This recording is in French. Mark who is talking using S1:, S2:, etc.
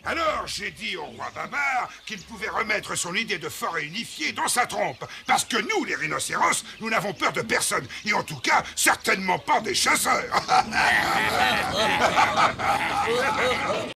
S1: Alors j'ai dit au roi Babar qu'il pouvait remettre son idée de forêt unifiée dans sa trompe. Parce que nous, les rhinocéros, nous n'avons peur de personne. Et en tout cas, certainement pas des chasseurs.